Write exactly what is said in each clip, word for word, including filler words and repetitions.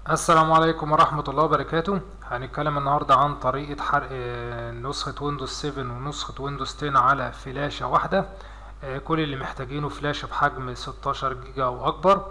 السلام عليكم ورحمة الله وبركاته. هنتكلم النهاردة عن طريقة حرق آه، نسخة ويندوز سبعة ونسخة ويندوز عشرة على فلاشة واحدة. آه، كل اللي محتاجينه فلاشة بحجم ستاشر جيجا أو أكبر،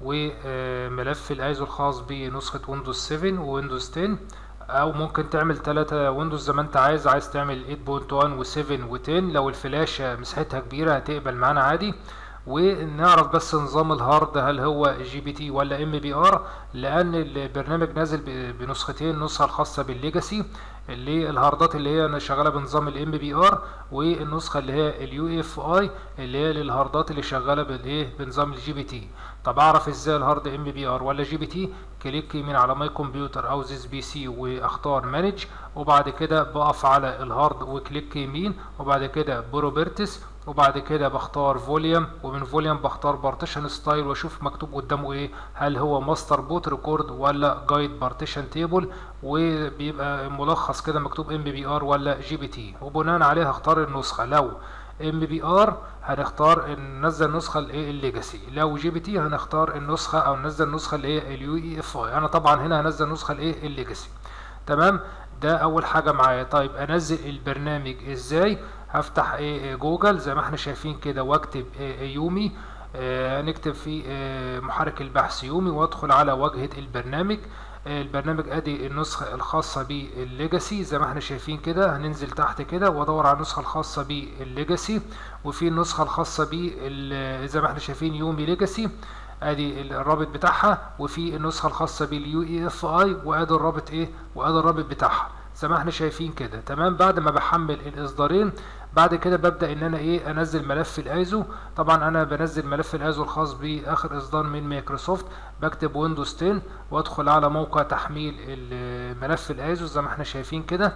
وملف الايزو الخاص بنسخة ويندوز سبعة وويندوز عشرة، أو ممكن تعمل تلاتة ويندوز زي ما أنت عايز عايز تعمل تمانية نقطة واحد وسبعة وعشرة. لو الفلاشة مساحتها كبيرة هتقبل معانا عادي. ونعرف بس نظام الهارد، هل هو جي بي تي ولا ام بي ار، لان البرنامج نازل ب- بنسختين، النسخه الخاصه بالليجاسي اللي الهاردات اللي هي شغاله بنظام الام بي ار، والنسخه اللي هي اليو اف اي اللي هي للهاردات اللي شغاله بالايه بنظام الجي بي تي. طب اعرف ازاي الهارد ام بي ار ولا جي بي تي؟ كليك يمين على ماي كمبيوتر او زيس بي سي واختار مانج، وبعد كده بقف على الهارد وكليك يمين، وبعد كده بروبرتس، وبعد كده بختار فوليوم، ومن فوليوم بختار بارتيشن ستايل واشوف مكتوب قدامه ايه، هل هو ماستر بوت ريكورد ولا جايد بارتيشن تيبل، وبيبقى ملخص كده مكتوب ام بي ار ولا جي بي تي، وبناء عليه هختار النسخه. لو ام بي ار هنختار ننزل النسخه الايه الليجاسي، لو جي بي تي هنختار النسخه او ننزل النسخه اللي هي اليو اي اف اي. انا طبعا هنا هنزل النسخه الايه الليجاسي. تمام، ده اول حاجه معايا. طيب انزل البرنامج ازاي؟ هفتح ايه جوجل زي ما احنا شايفين كده، واكتب إيه يومي. آه، نكتب في آه، محرك البحث يومي، وادخل على واجهة البرنامج. آه، البرنامج ادي النسخة الخاصة بالليجاسي زي ما احنا شايفين كده. هننزل تحت كده وادور على النسخة الخاصة بالليجاسي، وفي النسخة الخاصة بال زي ما احنا شايفين يومي ليجاسي، ادي الرابط بتاعها، وفي النسخة الخاصة باليو اي اف اي، وادي الرابط ايه وادي الرابط بتاعها زي ما احنا شايفين كده. تمام، بعد ما بحمل الاصدارين بعد كده ببدأ ان انا ايه انزل ملف الايزو. طبعا انا بنزل ملف الايزو الخاص باخر اصدار من مايكروسوفت. بكتب ويندوز عشرة وادخل على موقع تحميل ملف الايزو زي ما احنا شايفين كده.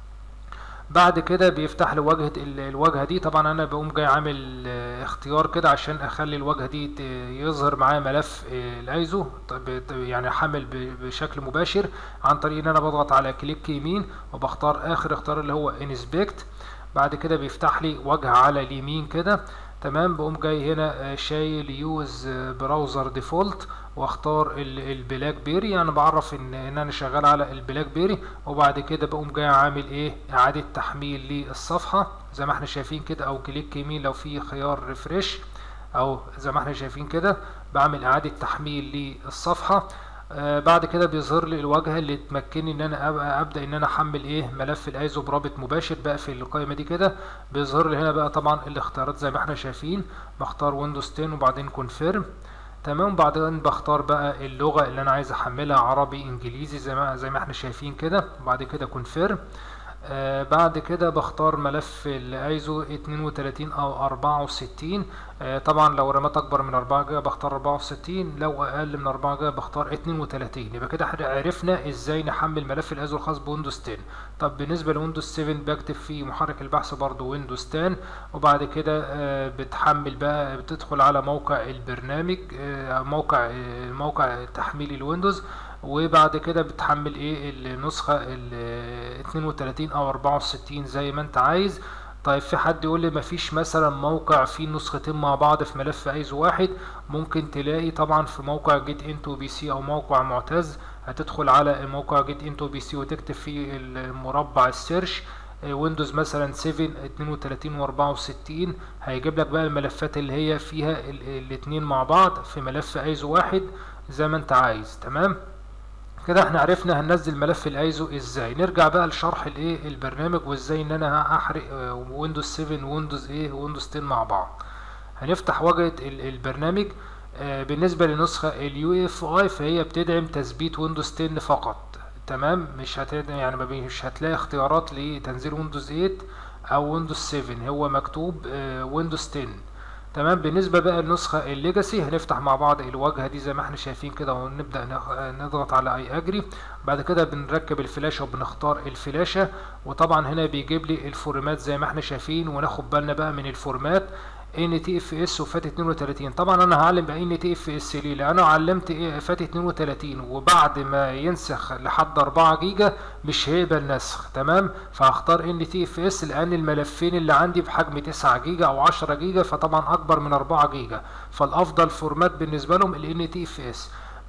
بعد كده بيفتح لي واجهة ال- الواجهة دي. طبعا انا بقوم جاي عامل آه، اختيار كده عشان اخلي الواجهة دي ت- يظهر معايا ملف آه، الايزو، طب- طب يعني حمل ب- بشكل مباشر عن طريق ان انا بضغط على كليك يمين وبختار اخر اختيار اللي هو انسبكت. بعد كده بيفتح لي واجهة على اليمين كده. تمام، بقوم جاي هنا آه، شايل يوز براوزر ديفولت، واختار ال- البلاك بيري. انا بعرف ان ان انا شغال على البلاك بيري. وبعد كده بقوم جاي عامل ايه اعادة تحميل للصفحة زي ما احنا شايفين كده، او كليك يمين لو في خيار ريفريش، او زي ما احنا شايفين كده بعمل اعادة تحميل للصفحة. آه بعد كده بيظهر لي الواجهة اللي تمكنني ان انا أبقى ابدا ان انا احمل ايه ملف الايزو برابط مباشر. بقفل القائمة دي كده، بيظهر لي هنا بقى طبعا الاختيارات زي ما احنا شايفين. بختار ويندوز عشرة وبعدين كونفيرم. تمام، بعدين بختار بقى اللغة اللي انا عايز احملها، عربي انجليزي زي ما زي ما احنا شايفين كده، وبعد كده كونفيرم. آه بعد كده بختار ملف الايزو اتنين وتلاتين او اربعة وستين. آه طبعا لو رامات اكبر من اربعة جيجا بختار اربعة وستين، لو اقل من اربعة جيجا بختار اتنين وتلاتين. يبقى كده احنا عرفنا ازاي نحمل ملف الايزو الخاص بويندوز عشرة. طب بالنسبه لويندوز سبعة بكتب في محرك البحث برضو ويندوز عشرة، وبعد كده آه بتحمل بقى، بتدخل على موقع البرنامج، آه موقع آه موقع تحميل الويندوز، وبعد كده بتحمل ايه النسخة ال اتنين وتلاتين او اربعة وستين زي ما انت عايز. طيب في حد يقول لي مفيش مثلا موقع فيه نسختين مع بعض في ملف ايزو واحد؟ ممكن تلاقي طبعا في موقع جيت انتو بي سي او موقع معتز. هتدخل على موقع جيت انتو بي سي وتكتب في المربع السيرش ويندوز مثلا سبعة اتنين وتلاتين و اربعة وستين، هيجيب لك بقى الملفات اللي هي فيها الاتنين مع بعض في ملف ايزو واحد زي ما انت عايز. تمام، كده احنا عرفنا هننزل ملف الايزو ازاي. نرجع بقى لشرح الايه البرنامج وازاي ان انا احرق ويندوز سبعة ويندوز ايه ويندوز عشرة مع بعض. هنفتح واجهة ال- البرنامج. آه، بالنسبة لنسخة اليو اف اي فهي بتدعم تثبيت ويندوز عشرة فقط. تمام، مش هتدعم يعني ما بي- مش هتلاقي اختيارات لتنزيل ويندوز تمانية او ويندوز سبعة، هو مكتوب ويندوز عشرة. تمام، بالنسبة بقى للنسخة الليجاسي هنفتح مع بعض الواجهة دي زي ما احنا شايفين كده، ونبدأ نخ- نضغط على اي اجري. بعد كده بنركب الفلاشة وبنختار الفلاشة، وطبعا هنا بيجيب لي الفورمات زي ما احنا شايفين، وناخد بالنا بقى من الفورمات ان تي اف اس وفات اتنين وتلاتين. طبعا انا هعلم بقى ان تي اف اس ليه؟ لان انا علمت ايه فات اتنين وتلاتين، وبعد ما ينسخ لحد اربعة جيجا مش هيقبل نسخ. تمام، فهختار ان تي اف اس لان الملفين اللي عندي بحجم تسعة جيجا او عشرة جيجا، فطبعا اكبر من اربعة جيجا، فالافضل فورمات بالنسبه لهم ال ان تي اف اس.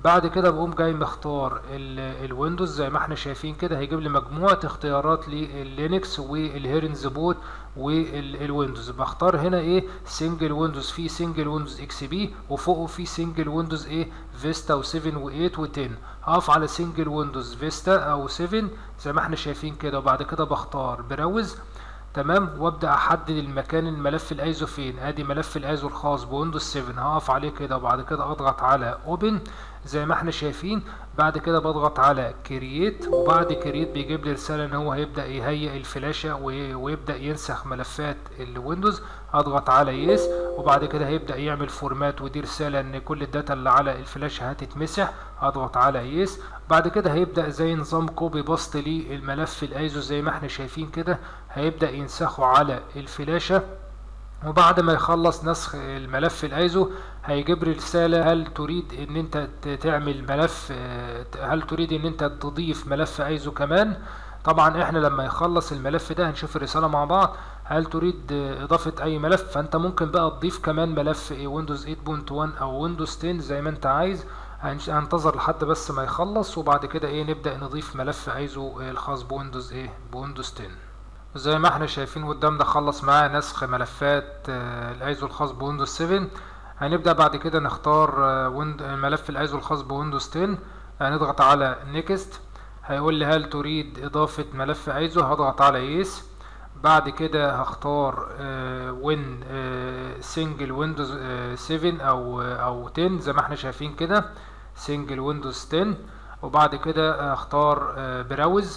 بعد كده بقوم جاي مختار الويندوز زي ما احنا شايفين كده، هيجيب لي مجموعة اختيارات لللينكس والهيرنز بوت والويندوز. بختار هنا ايه سنجل ويندوز، في سنجل ويندوز اكس بي وفوقه في سنجل ويندوز ايه فيستا و7 و8 و10. هقف على سنجل ويندوز فيستا او سبعة زي ما احنا شايفين كده، وبعد كده بختار براوز. تمام، وابدا احدد المكان الملف الايزو فين. ادي ملف الايزو الخاص بويندوز سبعة، هقف عليه كده وبعد كده اضغط على اوبن زي ما احنا شايفين. بعد كده بضغط على كرييت، وبعد كرييت بيجيب لي رساله ان هو هيبدا يهيئ الفلاشه ويبدا ينسخ ملفات الويندوز. هضغط على يس، وبعد كده هيبدا يعمل فورمات، ودي رساله ان كل الداتا اللي على الفلاشه هتتمسح. هضغط على يس، بعد كده هيبدا زي نظام كوبي باست للملف الايزو زي ما احنا شايفين كده، هيبدا ينسخه على الفلاشه. وبعد ما يخلص نسخ الملف الايزو هيجيب لي رساله هل تريد ان انت تعمل ملف، هل تريد ان انت تضيف ملف ايزو كمان. طبعا احنا لما يخلص الملف ده هنشوف الرساله مع بعض، هل تريد اضافه اي ملف. فانت ممكن بقى تضيف كمان ملف ويندوز ثمانية نقطة واحد او ويندوز عشرة زي ما انت عايز. هننتظر لحد بس ما يخلص، وبعد كده ايه نبدا نضيف ملف ايزو الخاص بويندوز ايه بويندوز عشرة. زي ما احنا شايفين قدام ده خلص معاه نسخ ملفات الايزو الخاص بويندوز سبعة. هنبدأ بعد كده نختار ملف الايزو الخاص بويندوز عشرة. هنضغط على نيكست، هيقول لي هل تريد اضافة ملف ايزو. هضغط على يس، بعد كده هختار وين سنجل ويندوز سبعة او او عشرة زي ما احنا شايفين كده، سنجل ويندوز عشرة. وبعد كده هختار براوز.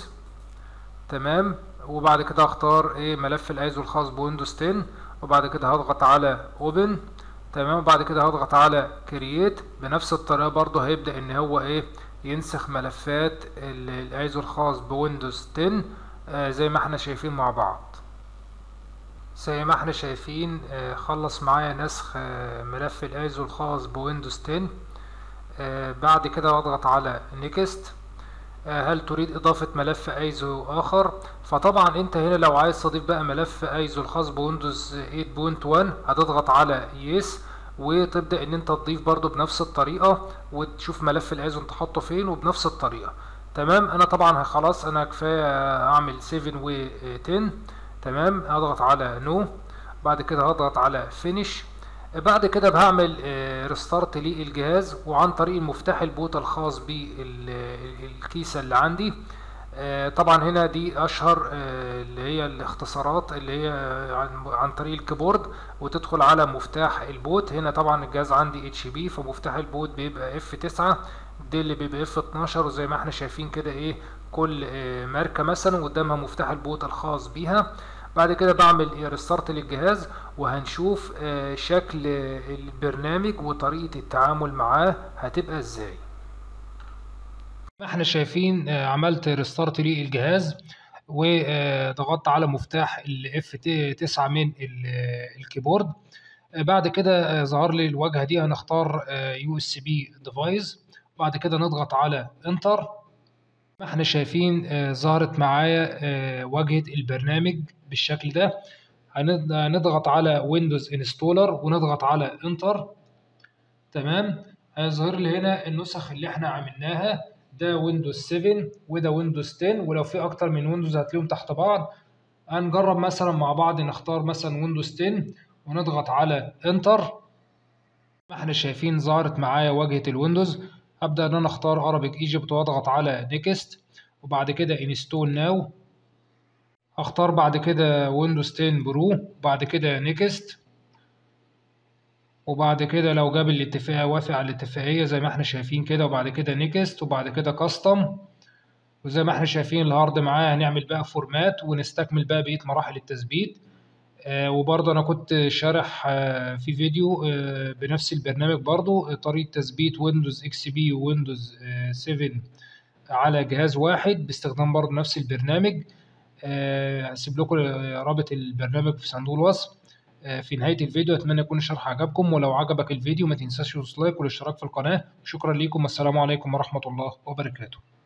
تمام، وبعد كده هختار ايه ملف الايزو الخاص بويندوز عشرة، وبعد كده هضغط على اوبن. تمام، وبعد كده هضغط على كرييت. بنفس الطريقه برضو هيبدا ان هو ايه ينسخ ملفات الايزو الخاص بويندوز عشرة آه زي ما احنا شايفين مع بعض. زي ما احنا شايفين آه خلص معايا نسخ آه ملف الايزو الخاص بويندوز عشرة. آه بعد كده اضغط على نيكست، هل تريد اضافة ملف ايزو اخر. فطبعا انت هنا لو عايز تضيف بقى ملف ايزو الخاص بويندوز ثمانية نقطة واحد هتضغط على يس، وتبدأ ان انت تضيف برضو بنفس الطريقة، وتشوف ملف الايزو انت حاطه فين وبنفس الطريقة. تمام، انا طبعا خلاص انا كفاية اعمل سبعة و عشرة. تمام، هضغط على نو، بعد كده هضغط على فينيش. بعد كده بعمل ريستارت للجهاز، وعن طريق المفتاح البوت الخاص بالكيسة اللي عندي. طبعا هنا دي اشهر اللي هي الاختصارات اللي هي عن طريق الكيبورد، وتدخل على مفتاح البوت. هنا طبعا الجهاز عندي اتش بي، فمفتاح البوت بيبقى اف تسعة، دي اللي بيبقى اف اتناشر. وزي ما احنا شايفين كده ايه كل ماركة مثلا قدامها مفتاح البوت الخاص بيها. بعد كده بعمل ريستارت للجهاز، وهنشوف شكل البرنامج وطريقة التعامل معاه هتبقى ازاي. ما احنا شايفين عملت ريستارت للجهاز، وضغطت على مفتاح ال اف تسعة من الكيبورد. بعد كده ظهر لي الواجهة دي، هنختار يو اس بي ديفايس، بعد كده نضغط على انتر. ما احنا شايفين ظهرت معايا واجهة البرنامج بالشكل ده. هنضغط على ويندوز انستولر ونضغط على انتر. تمام، هيظهر لي هنا النسخ اللي احنا عملناها، ده ويندوز سبعة وده ويندوز عشرة، ولو في اكتر من ويندوز هتلاقيهم تحت بعض. هنجرب مثلا مع بعض نختار مثلا ويندوز عشرة ونضغط على انتر. ما احنا شايفين ظهرت معايا واجهة الويندوز. هبدأ ان انا اختار ارابيك ايجيبت واضغط على نيكست، وبعد كده انستول ناو. اختار بعد كده ويندوز عشرة برو، بعد كده نيكست، وبعد كده لو جاب الاتفاقية وافق على الاتفاقية زي ما احنا شايفين كده، وبعد كده نيكست، وبعد كده كاستم. وزي ما احنا شايفين الهارد معاه، هنعمل بقى فورمات ونستكمل بقى بقية مراحل التثبيت. آه وبرضه انا كنت شارح آه في فيديو آه بنفس البرنامج برضه طريقة تثبيت ويندوز اكس بي وويندوز آه سبعة على جهاز واحد باستخدام برضه نفس البرنامج. آه هسيب لكم رابط البرنامج في صندوق الوصف في نهاية الفيديو. أتمنى يكون الشرح عجبكم، ولو عجبك الفيديو ما تنساش تدوس لايك والاشتراك في القناة. شكرا لكم، والسلام عليكم ورحمة الله وبركاته.